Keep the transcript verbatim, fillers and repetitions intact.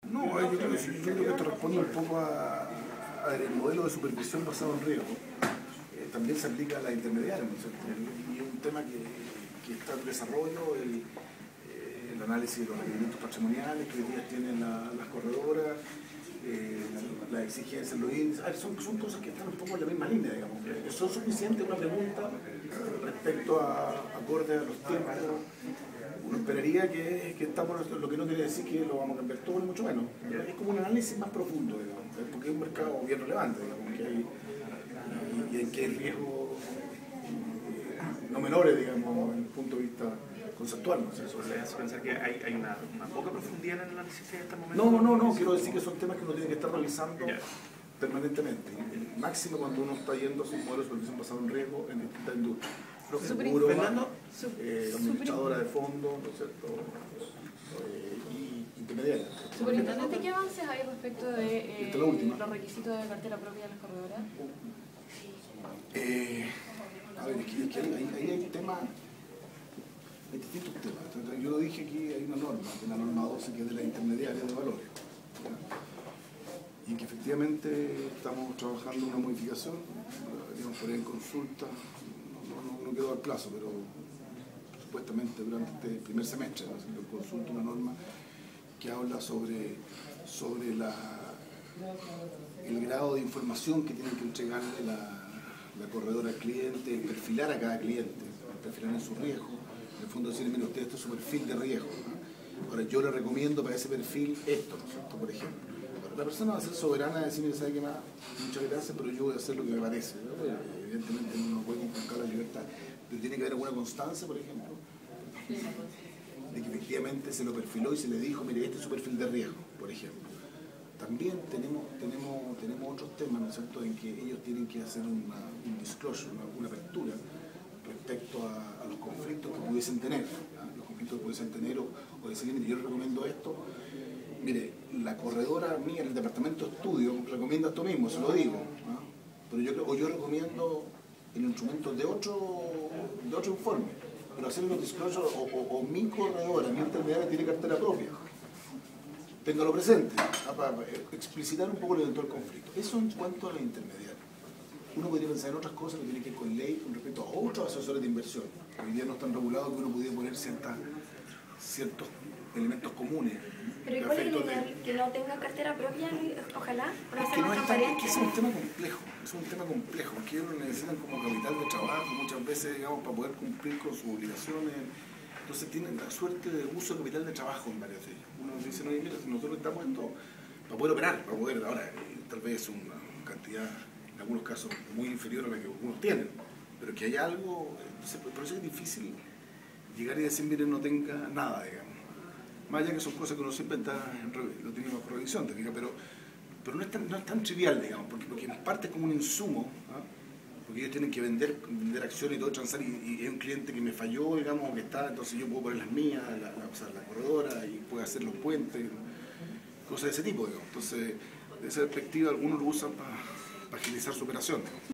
No, yo creo, que, yo creo que esto responde un poco a, a el modelo de supervisión basado en riesgo. Eh, también se aplica a la intermediaria, ¿no es cierto? Y es un tema que, que está en desarrollo, el, eh, el análisis de los requerimientos patrimoniales que hoy día tienen la, las corredoras, eh, la, la exigencia en los índices. A ver, son, son cosas que están un poco en la misma línea, digamos. ¿Son suficientes? Una pregunta respecto a acorde a los tiempos. Uno esperaría que, que estamos, lo que no quiere decir que lo vamos a cambiar todo, ni mucho menos. Es como un análisis más profundo, digamos, porque es un mercado bien relevante, digamos, que hay, y, y en que hay riesgos no menores, digamos, desde el punto de vista conceptual. ¿No? ¿Eso le hace pensar que hay, hay una, una poca profundidad en el análisis en este momento? No, no, no, no, quiero decir que son temas que uno tiene que estar revisando yeah. permanentemente. El máximo cuando uno está yendo a sus modelos de supervisión basado en riesgo en distintas industrias. Seguro, eh, administradora de fondos, ¿no es cierto? Eh, y intermediarias. Superintendente, ¿qué avances hay respecto de eh, los requisitos de cartera propia de las corredoras? Eh, a ver, es que, es que ahí, ahí hay temas, hay distintos temas. Yo lo dije aquí, hay una norma, que la norma doce, que es de la intermediaria de valores. ¿Ya? Y que efectivamente estamos trabajando una modificación, digamos, por ahí en consulta. No quiero dar plazo, pero supuestamente durante este primer semestre, ¿no? Se consulta una norma que habla sobre, sobre la, el grado de información que tiene que entregarle la, la corredora al cliente, el perfilar a cada cliente, perfilar en su riesgo, en el fondo decirle, mire usted, esto es su perfil de riesgo, ¿no? Ahora yo le recomiendo para ese perfil esto, ¿no es cierto? Por ejemplo. La persona va a ser soberana de decir, mire, ¿sabe qué más? Muchas gracias, pero yo voy a hacer lo que me parece, ¿no? Evidentemente uno no puede conculcar la libertad, pero tiene que haber alguna constancia, por ejemplo, de que efectivamente se lo perfiló y se le dijo, mire, este es su perfil de riesgo, por ejemplo. También tenemos, tenemos, tenemos otros temas, ¿no es cierto?, en que ellos tienen que hacer una, un disclosure, una, una apertura respecto a, a los conflictos que pudiesen tener, ¿no? Los conflictos que pudiesen tener, o, o decir, mire, yo recomiendo esto. Mire, la corredora mía, el departamento de estudio, recomienda esto mismo, se lo digo, ¿no? Pero yo, o yo recomiendo el instrumento de otro, de otro informe, pero hacer un disclosure, o, o, o mi corredora, mi intermediaria tiene cartera propia. Téngalo presente, ¿no? Para explicitar un poco el eventual conflicto. Eso en cuanto a la intermediaria. Uno podría pensar en otras cosas que tienen que ver con ley con respecto a otros asesores de inversión. Hoy día no están regulados, que uno pudiera poner ciertas, ciertos elementos comunes. Pero ¿y cuál es el ideal? ¿Que no tenga cartera propia, ojalá? ¿Para es que, no es tan, es que es un tema complejo, es un tema complejo, que ellos necesitan como capital de trabajo muchas veces, digamos, para poder cumplir con sus obligaciones. Entonces tienen la suerte de uso de capital de trabajo en varios de ellos. Uno dice, no, mira, si nosotros estamos en esto para poder operar, para poder, ahora, tal vez una cantidad, en algunos casos, muy inferior a la que algunos tienen, pero que hay algo, entonces, por eso es difícil llegar y decir, miren, no tenga nada, digamos. Más allá que son cosas que uno siempre está, lo tiene bajo revisión, pero, pero no, es tan, no es tan trivial, digamos, porque, porque en parte es como un insumo, ¿no? Porque ellos tienen que vender, vender acciones y todo, transar, y, y es un cliente que me falló, digamos, que está, entonces yo puedo poner las mías, la, la, o sea, la corredora, y puedo hacer los puentes, cosas de ese tipo, digamos. Entonces, de esa perspectiva, algunos lo usan para, para agilizar su operación, digamos.